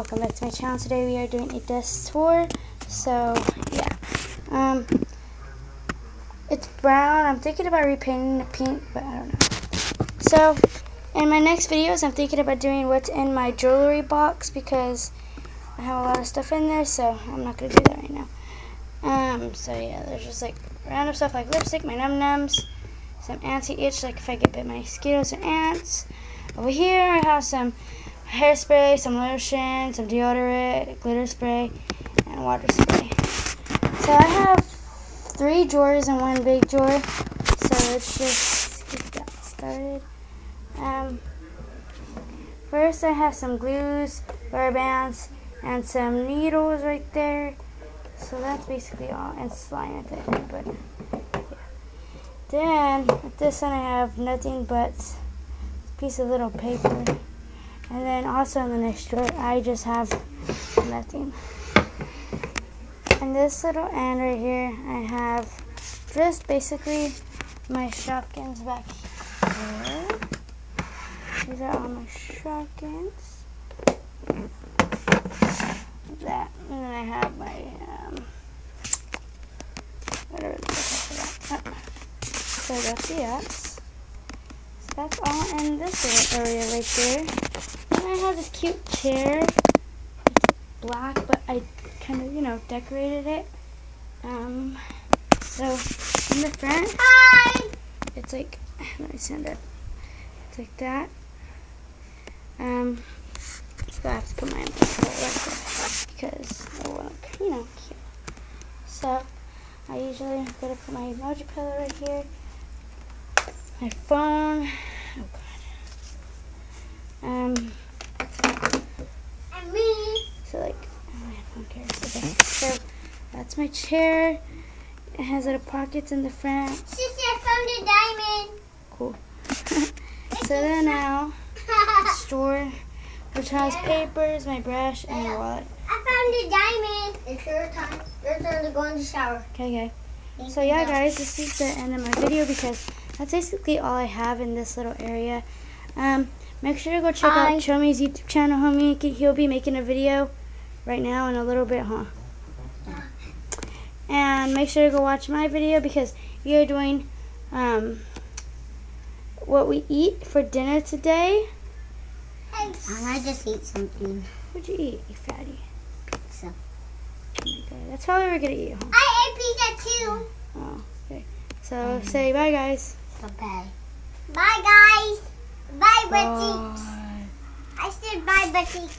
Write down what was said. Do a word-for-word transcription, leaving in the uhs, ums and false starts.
welcome back to my channel. Today we are doing a desk tour. So yeah, um, it's brown. I'm thinking about repainting it pink, but I don't know. So in my next videos, I'm thinking about doing what's in my jewelry box because I have a lot of stuff in there. So I'm not gonna do that right now. Um, so yeah, there's just like random stuff like lipstick, my num nums, some anti-itch, like if I get bit by mosquitoes or ants. Over here I have some hairspray, some lotion, some deodorant, glitter spray, and water spray. So I have three drawers in one big drawer. So let's just get that started. Um, first I have some glues, rubber bands, and some needles right there. So that's basically all, and slime at the end. But yeah. Then with this one I have nothing but a piece of little paper. And then also in the next drawer, I just have nothing. And this little end right here, I have just basically my Shopkins back here. These are all my Shopkins. That, and then I have my, um, whatever the heck I forgot. Oh. So that's the apps. So that's all in this little area right there. I have this cute chair. It's black, but I kind of, you know, decorated it. Um, so in the front, hi. It's like, let me send it. It's like that. Um, so I have to put my umbrella right there because I want to, you know, cute. So I usually I'm gonna put my emoji pillow right here. My phone. Oh God. Um. So like, oh, my phone carries. Okay. So that's my chair. It has little pockets in the front. Sister, I found a diamond. Cool. So then now, the store, which has papers, my brush, and my wallet. I found a diamond. It's your time. Your turn to go in the shower. Okay, okay. So yeah, guys, this is the end of my video because that's basically all I have in this little area. Um, make sure to go check Hi. out Chomi's YouTube channel, homie. He'll be making a video right now in a little bit, huh? And make sure to go watch my video because we are doing um, what we eat for dinner today. I might just eat something. What'd you eat, you fatty? Pizza. Oh my God, that's all we were gonna eat, huh? I ate pizza too. Oh, okay. So mm. say bye, guys. Bye. Bye, guys. Bye, Betty. Bye. I said bye, Betty.